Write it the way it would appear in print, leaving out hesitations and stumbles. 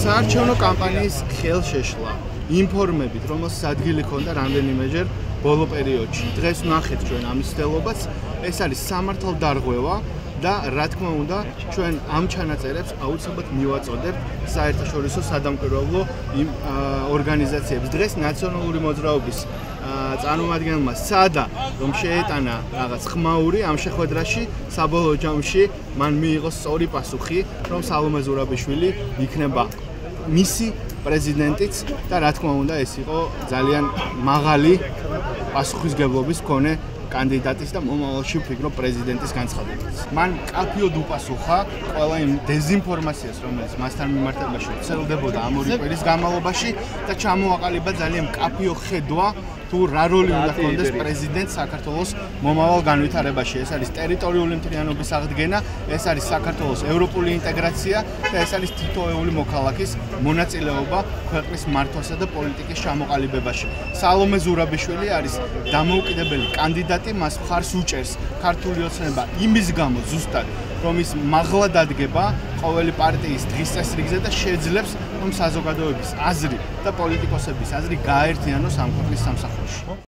საარჩევნო კამპანიის ხელშეშლა ინფორმებით, რომელსაც ადგილი ჰქონდა რამდენიმეჯერ ბოლო პერიოდში. დღეს ვნახეთ ჩვენ ამის ცდელობას, ეს არის სამართალდარღვევა და რა თქმა უნდა, ჩვენ ამ ჩანაწერებს აუცილებლად მივაწოდებთ საერთაშორისო სადამკვირვებლო ორგანიზაციებს. დღეს ნაციონალური მოძრაობის წარმომადგენელმა სადა რომ შეეტანა რაღაც ხმაური ამ შეხვედრაში, საბოლოო ჯამში მან მიიღო სწორი პასუხი, რომ სალომე ზურაბიშვილი იქნება მისი პრეზიდენტიც და რა თქმა უნდა ეს იყო ძალიან მაღალი პასუხისგებლობის მქონე კანდიდატის და მომავალში ვფიქრობ პრეზიდენტის განცხადებაც. მან კაფიოდ უპასუხა ყველა იმ დეზინფორმაციას, რომელიც მასთან მიმართებაში ვრცელდებოდა ამ ორი კვირის განმავლობაში და ჩამოაყალიბა ძალიან კაფიო ხედვა თუ რა როლი უნდა ჰქონდეს პრეზიდენტს საქართველოს მომავალ განვითარებაში. ეს არის ტერიტორიული მთლიანობის აღდგენა, ეს არის საქართველოს ევროპული ინტეგრაცია და ეს არის თითოეული მოქალაქის მონაწილეობა ქვეყნის მართვასა და პოლიტიკის ჩამოყალიბებაში. სალომე ზურაბიშვილი არის დამოუკიდებელი კანდიდატი, მას მხარს უჭერს ქართული ოცნება იმის გამო ზუსტად, რომ ის მაღლა დადგება ყოველი პარტიის დღის წესრიგზე და შეძლებს რომ საზოგადოების აზრი და პოლიტიკოსების აზრი გააერთიანოს ამ ქვეყნის სამსახურში.